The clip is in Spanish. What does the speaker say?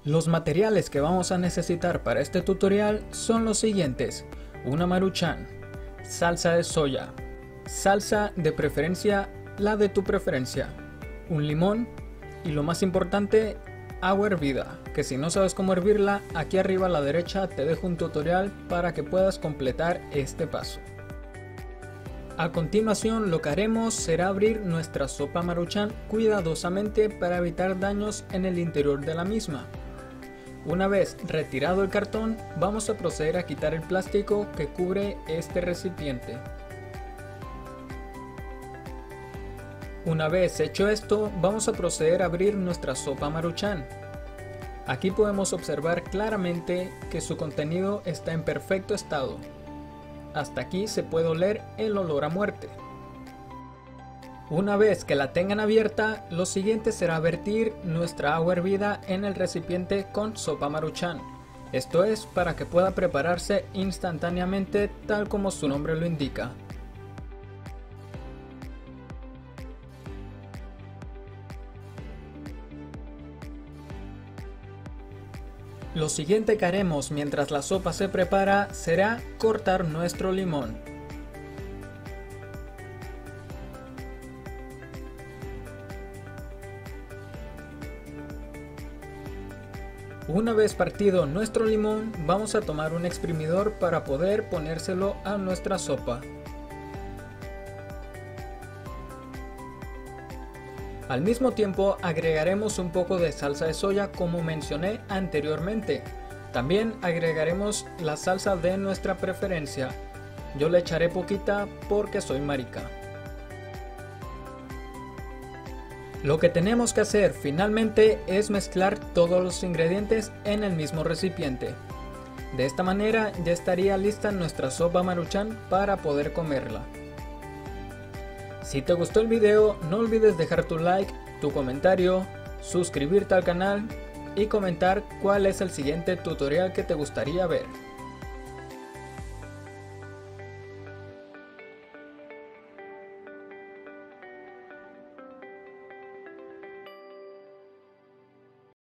Los materiales que vamos a necesitar para este tutorial son los siguientes: una Maruchan, salsa de soya, salsa de preferencia la de tu preferencia, un limón y lo más importante, agua hervida, que si no sabes cómo hervirla, aquí arriba a la derecha te dejo un tutorial para que puedas completar este paso. A continuación lo que haremos será abrir nuestra sopa Maruchan cuidadosamente para evitar daños en el interior de la misma. Una vez retirado el cartón, vamos a proceder a quitar el plástico que cubre este recipiente. Una vez hecho esto, vamos a proceder a abrir nuestra sopa Maruchan. Aquí podemos observar claramente que su contenido está en perfecto estado. Hasta aquí se puede oler el olor a muerte. Una vez que la tengan abierta, lo siguiente será vertir nuestra agua hervida en el recipiente con sopa Maruchan. Esto es para que pueda prepararse instantáneamente tal como su nombre lo indica. Lo siguiente que haremos mientras la sopa se prepara será cortar nuestro limón. Una vez partido nuestro limón, vamos a tomar un exprimidor para poder ponérselo a nuestra sopa. Al mismo tiempo agregaremos un poco de salsa de soya como mencioné anteriormente. También agregaremos la salsa de nuestra preferencia. Yo le echaré poquita porque soy marica. Lo que tenemos que hacer finalmente es mezclar todos los ingredientes en el mismo recipiente. De esta manera ya estaría lista nuestra sopa Maruchan para poder comerla. Si te gustó el video, no olvides dejar tu like, tu comentario, suscribirte al canal y comentar cuál es el siguiente tutorial que te gustaría ver.